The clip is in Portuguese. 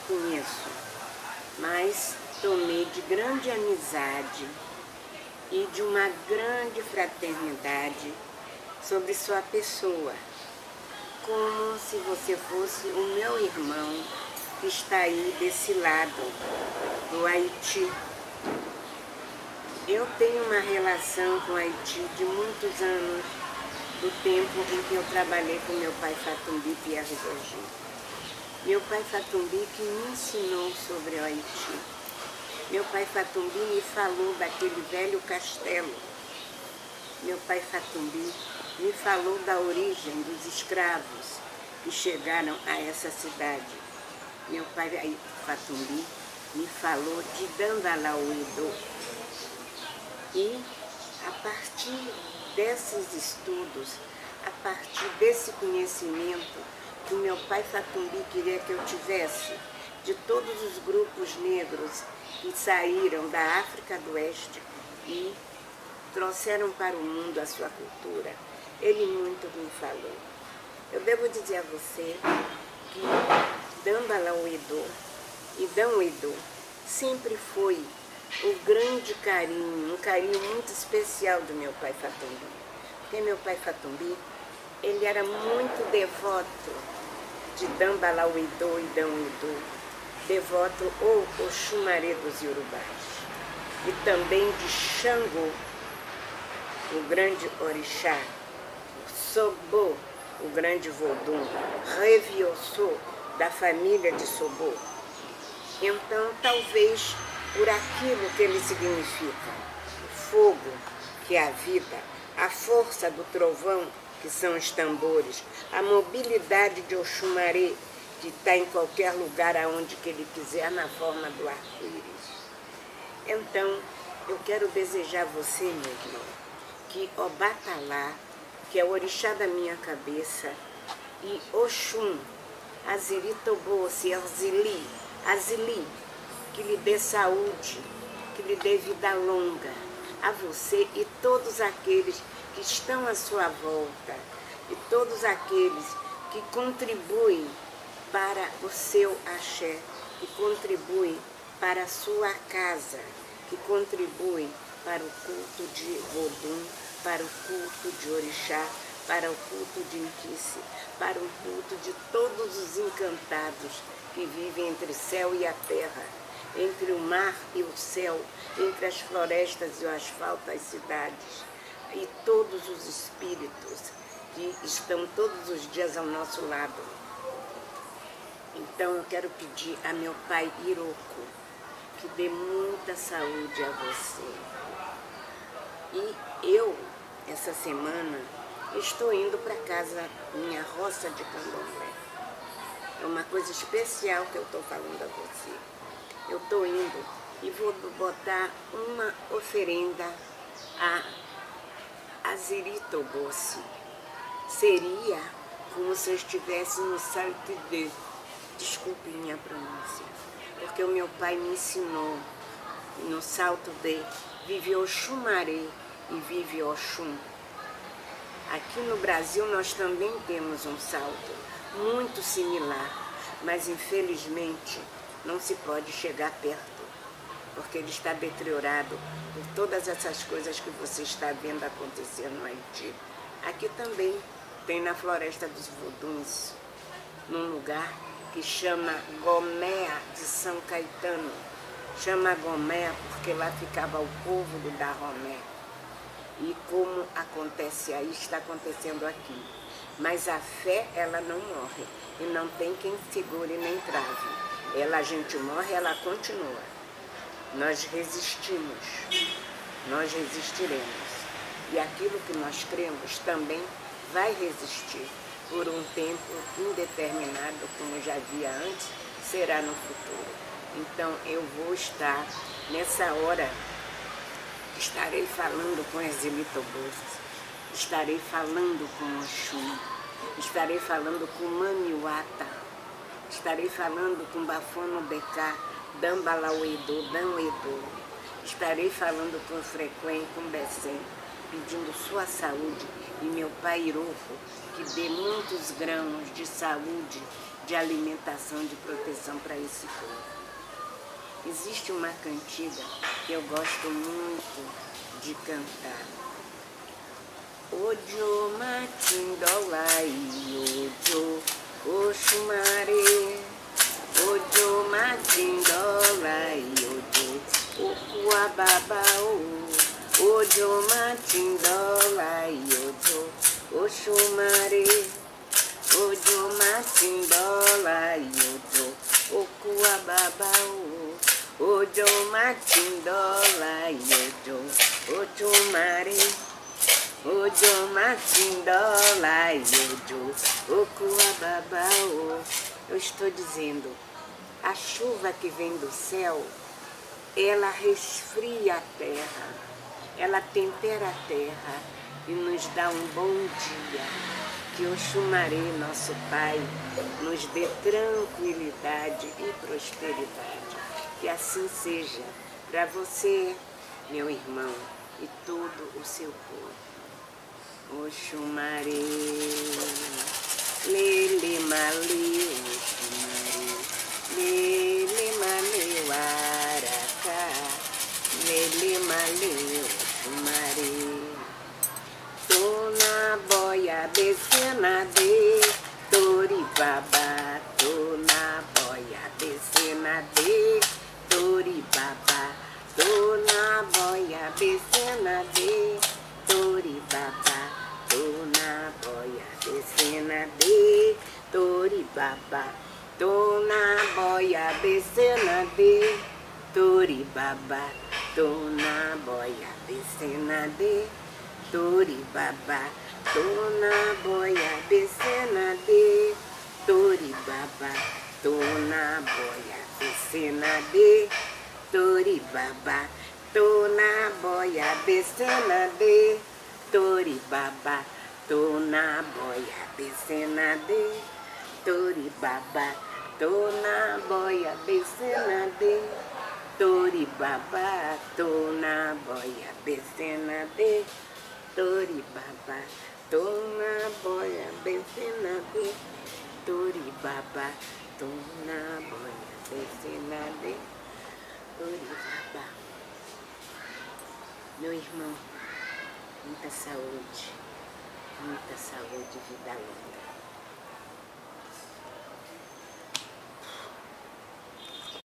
conheço, mas tomei de grande amizade e de uma grande fraternidade sobre sua pessoa, como se você fosse o meu irmão que está aí desse lado, do Haiti. Eu tenho uma relação com o Haiti de muitos anos, do tempo em que eu trabalhei com meu pai Fatumbi Pierre Roger. Meu pai Fatumbi que me ensinou sobre o Haiti. Meu pai Fatumbi me falou daquele velho castelo. Meu pai Fatumbi me falou da origem dos escravos que chegaram a essa cidade. Meu pai Fatumbi me falou de Dandalauedô. E a partir desses estudos, a partir desse conhecimento que o meu pai Fatumbi queria que eu tivesse, de todos os grupos negros que saíram da África do Oeste e trouxeram para o mundo a sua cultura, ele muito me falou. Eu devo dizer a você que Dandalauedô e Dão-Edô sempre foi o grande carinho, um carinho muito especial do meu pai Fatumbi. Porque meu pai Fatumbi, ele era muito devoto de Dandalauedô e Dão-Edô, devoto ao Oxumaré dos Yorubás, e também de Xangô, o grande orixá, Sobô, o grande Vodum, Revioçô, da família de Sobô. Então, talvez por aquilo que ele significa, o fogo, que é a vida, a força do trovão, que são os tambores, a mobilidade de Oxumaré, que está em qualquer lugar aonde que ele quiser, na forma do arco-íris. Então, eu quero desejar a você, meu irmão, que Obatalá, que é o orixá da minha cabeça, e Oxum, Aziritoboce, Azili, que lhe dê saúde, que lhe dê vida longa, a você e todos aqueles que estão à sua volta, e todos aqueles que contribuem para o seu axé, que contribuem para a sua casa, que contribuem para o culto de Vodum, para o culto de Orixá, para o culto de Nquice, para o culto de todos os encantados que vivem entre o céu e a terra, entre o mar e o céu, entre as florestas e o asfalto das cidades, e todos os espíritos que estão todos os dias ao nosso lado. Então eu quero pedir a meu pai Iroko que dê muita saúde a você. E eu, essa semana, estou indo para casa, minha roça de candomblé. É uma coisa especial que eu estou falando a você. Eu estou indo e vou botar uma oferenda a Aziritoboce. Seria como se eu estivesse no Salto de... Desculpe minha pronúncia, porque o meu pai me ensinou, no Salto de vive Oxumaré e vive Oxum. Aqui no Brasil nós também temos um salto muito similar, mas infelizmente não se pode chegar perto, porque ele está deteriorado por todas essas coisas que você está vendo acontecer no Haiti. Aqui também tem na Floresta dos Voduns, num lugar que chama Gomea de São Caetano. Chama Gomea porque lá ficava o povo do Dahomey. E como acontece aí, está acontecendo aqui. Mas a fé, ela não morre. E não tem quem segure nem trave. Ela, a gente morre, ela continua. Nós resistimos. Nós resistiremos. E aquilo que nós cremos também vai resistir. Por um tempo indeterminado, como já havia antes, será no futuro. Então eu vou estar, nessa hora, estarei falando com Aziritoboce, estarei falando com Oxum, estarei falando com Mamiwata, estarei falando com Bafono Becá, Dandalauedô, Dão-Edô, estarei falando com Frequém, com Becém, pedindo sua saúde, e meu pai Iroko, que dê muitos grãos de saúde, de alimentação, de proteção para esse povo. Existe uma cantiga que eu gosto muito de cantar. Ojo matindolai, ojo oxumare, ojo matindolai, ojo okuababao, ojo matindolai, ojo oxumare, ojo matindolai, ojo okuababao, ojo matindolai, ojo oxumare, ojo matindolai, ojo okuababao. Eu estou dizendo, a chuva que vem do céu, ela resfria a terra, ela tempera a terra e nos dá um bom dia. Que Oxumaré, nosso Pai, nos dê tranquilidade e prosperidade. Que assim seja para você, meu irmão, e todo o seu povo. Oxumaré, lele male, Oxumaré, lele male waracá, lele male, Oxumaré. Tona boia descena de Toribaba, tona boia descena de Toribaba, tona boia descena de Toribaba, tona boia descena de Toribaba, tona boia descena de Toribaba, tona boia descena de Toribaba, tona boia descena de Toribaba, tona boia descena de Toribaba, tona boia descena de Toribaba, tona boia descena de Toribaba, tona boia descena de Toribaba, tona boia descena de Toribaba, tona boia descena de Toribaba, tona boia descena de Toribaba. Meu irmão, muita saúde e vida longa.